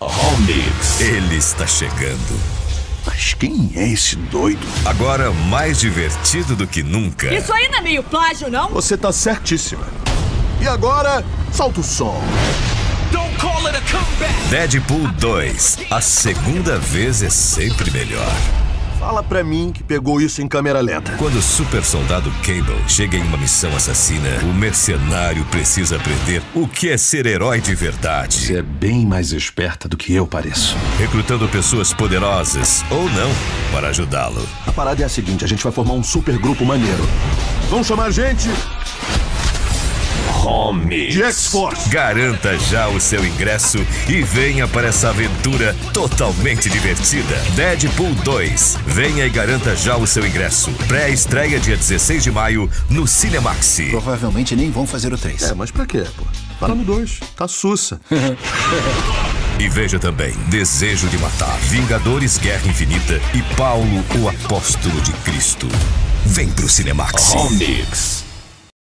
Homix. Ele está chegando. Mas quem é esse doido? Agora mais divertido do que nunca. Isso aí não é meio plágio, não? Você tá certíssima. E agora, solta o som. Don't call it a comeback. Deadpool 2. A segunda vez é sempre melhor. Fala pra mim que pegou isso em câmera lenta. Quando o super soldado Cable chega em uma missão assassina, o mercenário precisa aprender o que é ser herói de verdade. Você é bem mais esperta do que eu pareço. Recrutando pessoas poderosas, ou não, para ajudá-lo. A parada é a seguinte, a gente vai formar um super grupo maneiro. Vamos chamar a gente Homix. de X-Force. Garanta já o seu ingresso e venha para essa aventura totalmente divertida. Deadpool 2. Venha e garanta já o seu ingresso. Pré-estreia dia 16 de maio no Cinemax. Provavelmente nem vão fazer o 3. Mas pra quê, pô? Para no 2, tá sussa. E veja também Desejo de Matar, Vingadores Guerra Infinita e Paulo, o Apóstolo de Cristo. Vem pro Cinemax. Homix.